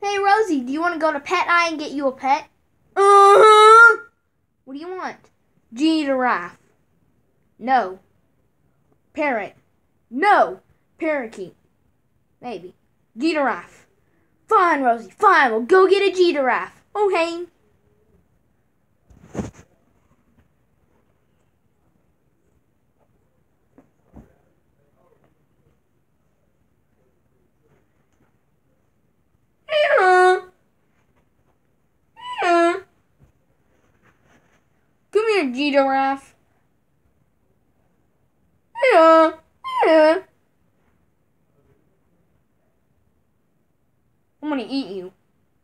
Hey, Rosie, do you want to go to Pet Eye and get you a pet? Uh-huh. What do you want? Giraffe. No. Parrot. No. Parakeet. Maybe. Giraffe. Fine, Rosie, fine. We'll go get a giraffe. Okay. Come here, giraffe. I'm gonna eat you.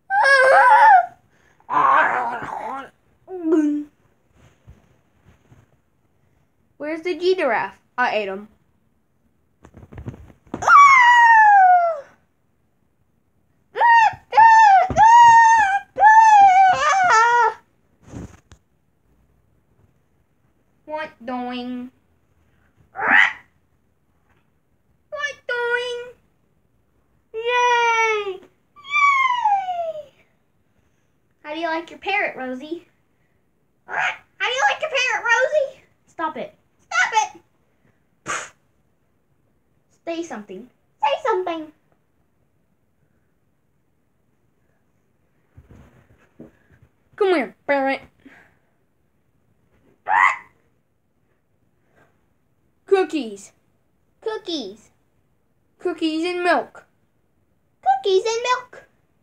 Where's the giraffe? I ate him. What doing? What doing? Yay! Yay! How do you like your parrot, Rosie? How do you like your parrot, Rosie? Stop it. Stop it! Say something. Say something. Come here, parrot. Cookies. Cookies. Cookies and milk. Cookies and milk.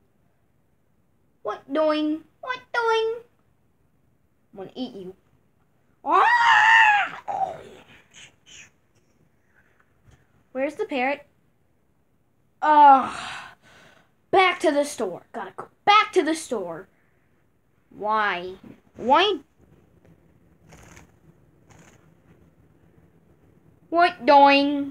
What doing? What doing? I'm gonna eat you. Where's the parrot? Back to the store. Gotta go back to the store. Why? Why? What doing?